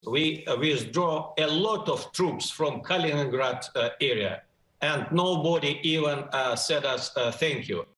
we withdraw a lot of troops from Kaliningrad area, and nobody even said us thank you.